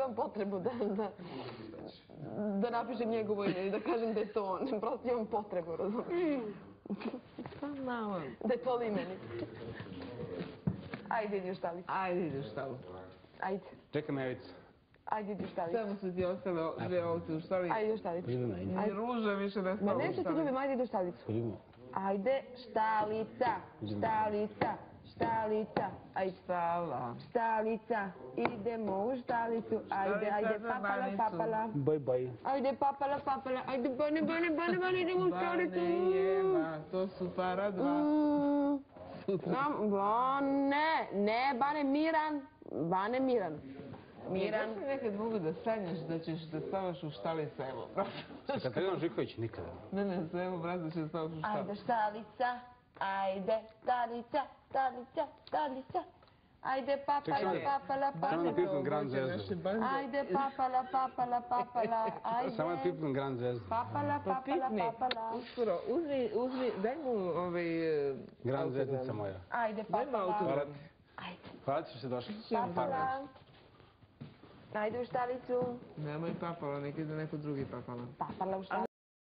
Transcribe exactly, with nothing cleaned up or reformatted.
imam potrebu da, da, da napišem njegovo ime i da kažem da je to on. Prosto imam potrebu, razumiješ? Da je to li meni. Ajde, idi u štalicu. Ajde, idi u štalicu. Ajde. Čekaj me, Evica. Ajde, idi u štalicu. Samo su ti ostale dve ovce u štalicu. Ajde, idi u štalicu. Ni ruža više ne Ma stalo u nešto ti štalicu. ljubim, ajde, idi u štalicu. Ajde, štalica, štalica, štalica. Ajde. Štala. Štalica, idemo u štalicu. Ajde, ajde, papala, papala. Baj, baj. Ajde, papala, papala. Ajde, bane, bane, bane, bane, idemo u štalicu. Bane i Eva, to su para dva. Bane, ne, Bane, Miran. Bane, Miran. Miran. Da li nekad mogu da sanjaš da ćeš da stavaš u štalicu, evo, brate? Sa Katarinom Zivković nikada. Ne, ne, sve, evo, brate, da ćeš da stavaš u štalicu. Ajde, štalica, ajde, štalica, štalica, štalica. Ajde, papala, papala, papala. Samo da pipnem Grand zvezdu. Ajde, papala, papala, papala, ajde. Samo da pipnem Grand zvezdu. Papala, papala, papala. Uskoro, uzmi, uzmi, daj mu ovaj... Grand zvezdica moja. Ajde, Daj mu papala. autogram. Ajde. Hvala ti što ste došli. Papala. Ajde u štalicu. Nemoj papala, nek ide neko drugi papala. Papala u štalicu.